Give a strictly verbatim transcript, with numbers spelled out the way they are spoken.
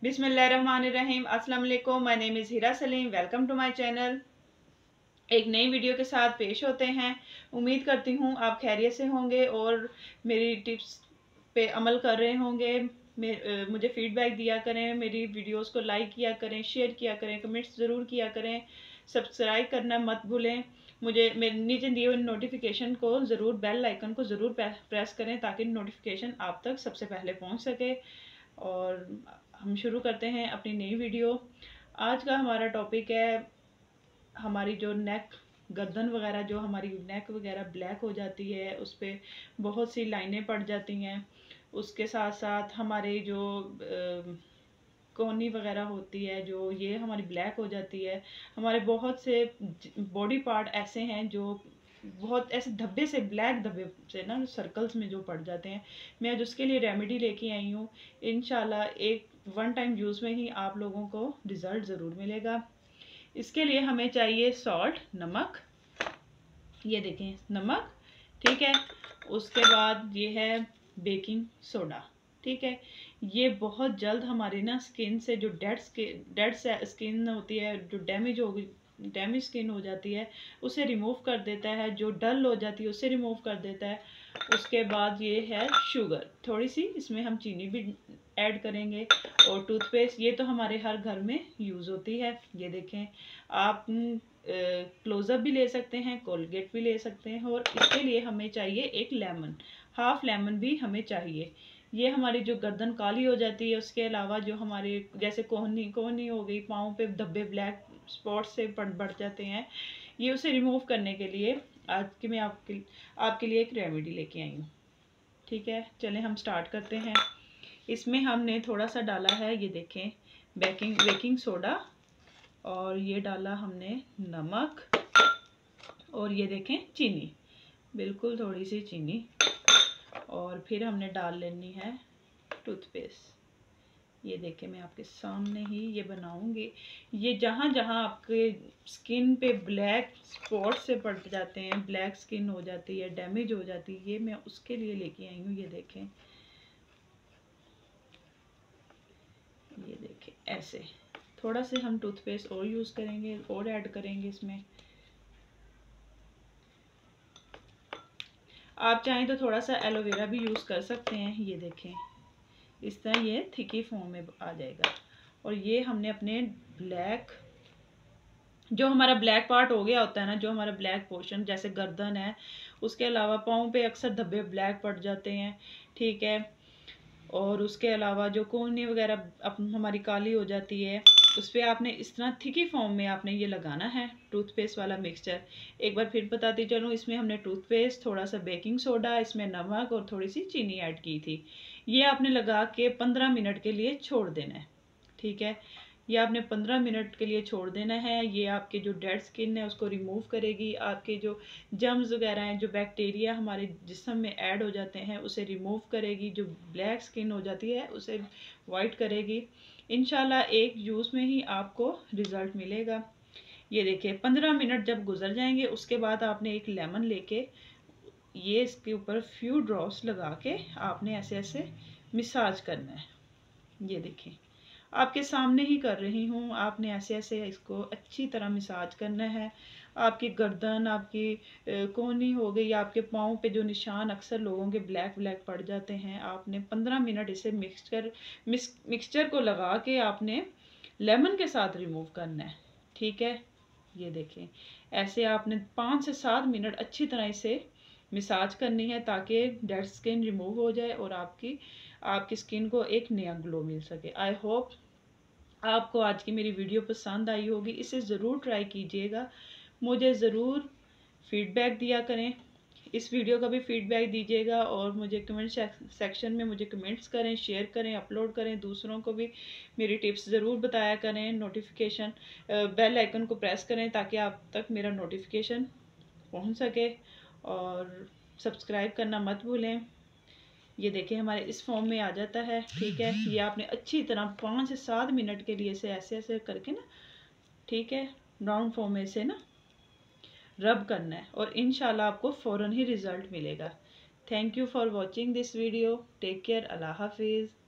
बिस्मिल्लाहिर्रहमानिर्रहीम। अस्सलाम वालेकुम। My name is Hira Salim. Welcome to my channel. एक नई वीडियो के साथ पेश होते हैं। उम्मीद करती हूँ आप खैरियत से होंगे और मेरी टिप्स पे अमल कर रहे होंगे। मुझे फीडबैक दिया करें, मेरी वीडियोस को लाइक किया करें, शेयर किया करें, कमेंट्स ज़रूर किया करें, सब्सक्राइब करना मत भूलें। मुझे मेरे नीचे दिए हुए नोटिफिकेशन को ज़रूर, बेल आइकन को ज़रूर प्रेस करें ताकि नोटिफिकेशन आप तक सबसे पहले पहुंच सके। और हम शुरू करते हैं अपनी नई वीडियो। आज का हमारा टॉपिक है हमारी जो नेक, गर्दन वगैरह, जो हमारी नेक वगैरह ब्लैक हो जाती है, उस पर बहुत सी लाइनें पड़ जाती हैं। उसके साथ साथ हमारे जो कोहनी वगैरह होती है, जो ये हमारी ब्लैक हो जाती है। हमारे बहुत से बॉडी पार्ट ऐसे हैं जो बहुत ऐसे धब्बे से, ब्लैक धब्बे से ना, सर्कल्स में जो पड़ जाते हैं। मैं आज उसके लिए रेमेडी लेके आई हूँ। इंशाल्लाह एक वन टाइम यूज़ में ही आप लोगों को रिज़ल्ट ज़रूर मिलेगा। इसके लिए हमें चाहिए सॉल्ट, नमक। ये देखें नमक, ठीक है। उसके बाद ये है बेकिंग सोडा, ठीक है। ये बहुत जल्द हमारे ना स्किन से जो डेड स्किन डेड स्किन होती है, जो डैमेज हो गई डैमेज स्किन हो जाती है, उसे रिमूव कर देता है। जो डल हो जाती है उसे रिमूव कर देता है। उसके बाद ये है शुगर, थोड़ी सी इसमें हम चीनी भी ऐड करेंगे। और टूथपेस्ट, ये तो हमारे हर घर में यूज़ होती है। ये देखें, आप क्लोजअप भी ले सकते हैं, कोलगेट भी ले सकते हैं। और इसके लिए हमें चाहिए एक लेमन, हाफ लेमन भी हमें चाहिए। ये हमारी जो गर्दन काली हो जाती है, उसके अलावा जो हमारे जैसे कोहनी कोहनी हो गई, पाँव पे धब्बे ब्लैक स्पॉट से बढ़ जाते हैं, ये उसे रिमूव करने के लिए आज की मैं आपके आपके लिए एक रेमेडी लेके आई हूँ, ठीक है। चलें हम स्टार्ट करते हैं। इसमें हमने थोड़ा सा डाला है, ये देखें, बेकिंग बेकिंग सोडा, और ये डाला हमने नमक, और ये देखें चीनी, बिल्कुल थोड़ी सी चीनी। और फिर हमने डाल लेनी है टूथपेस्ट। ये देखें, मैं आपके सामने ही ये बनाऊंगी। ये जहाँ जहाँ आपके स्किन पे ब्लैक स्पॉट से पड़ जाते हैं, ब्लैक स्किन हो जाती है, डैमेज हो जाती है, ये मैं उसके लिए लेके आई हूँ। ये देखें, ये देखें, ऐसे थोड़ा से हम टूथपेस्ट और यूज़ करेंगे, और ऐड करेंगे इसमें। आप चाहें तो थोड़ा सा एलोवेरा भी यूज़ कर सकते हैं। ये देखें, इस तरह ये थिकी फॉर्म में आ जाएगा। और ये हमने अपने ब्लैक, जो हमारा ब्लैक पार्ट हो गया होता है ना, जो हमारा ब्लैक पोर्शन जैसे गर्दन है, उसके अलावा पाँव पे अक्सर धब्बे ब्लैक पड़ जाते हैं, ठीक है। और उसके अलावा जो कोहनी वगैरह हमारी काली हो जाती है, उस पर आपने इस तरह थिकी फॉर्म में आपने ये लगाना है टूथपेस्ट वाला मिक्सचर। एक बार फिर बताती चलूँ, इसमें हमने टूथपेस्ट, थोड़ा सा बेकिंग सोडा, इसमें नमक और थोड़ी सी चीनी ऐड की थी। ये आपने लगा के पंद्रह मिनट के लिए छोड़ देना है, ठीक है। ये आपने पंद्रह मिनट के लिए छोड़ देना है। ये आपके जो डेड स्किन है उसको रिमूव करेगी, आपके जो जर्म्स वगैरह हैं, जो बैक्टीरिया हमारे जिस्म में ऐड हो जाते हैं, उसे रिमूव करेगी। जो ब्लैक स्किन हो जाती है उसे वाइट करेगी। इंशाल्लाह एक यूज़ में ही आपको रिज़ल्ट मिलेगा। ये देखिए, पंद्रह मिनट जब गुजर जाएंगे, उसके बाद आपने एक लेमन लेके ये इसके ऊपर फ्यू ड्रॉप्स लगा के आपने ऐसे ऐसे मिसाज करना है। ये देखिए, आपके सामने ही कर रही हूँ। आपने ऐसे ऐसे इसको अच्छी तरह मिसाज करना है। आपकी गर्दन, आपकी कोहनी हो गई, आपके पाँव पे जो निशान अक्सर लोगों के ब्लैक ब्लैक पड़ जाते हैं, आपने पंद्रह मिनट इसे मिक्सचर मिक्स मिक्सचर को लगा के आपने लेमन के साथ रिमूव करना है, ठीक है। ये देखें, ऐसे आपने पाँच से सात मिनट अच्छी तरह इसे मिसाज करनी है ताकि डेड स्किन रिमूव हो जाए और आपकी आपकी स्किन को एक नया ग्लो मिल सके। आई होप आपको आज की मेरी वीडियो पसंद आई होगी। इसे ज़रूर ट्राई कीजिएगा, मुझे ज़रूर फीडबैक दिया करें। इस वीडियो का भी फीडबैक दीजिएगा और मुझे कमेंट सेक्शन में मुझे कमेंट्स करें, शेयर करें, अपलोड करें। दूसरों को भी मेरी टिप्स ज़रूर बताया करें। नोटिफिकेशन बेल आइकन को प्रेस करें ताकि आप तक मेरा नोटिफिकेशन पहुंच सके। और सब्सक्राइब करना मत भूलें। ये देखिए, हमारे इस फॉर्म में आ जाता है, ठीक है। ये आपने अच्छी तरह पाँच से सात मिनट के लिए इसे ऐसे ऐसे करके ना, ठीक है, राउंड फॉर्म में से ना रब करना है और इंशाल्लाह आपको फ़ौरन ही रिज़ल्ट मिलेगा। Thank you for watching this video. Take care. अल्लाह हाफिज़।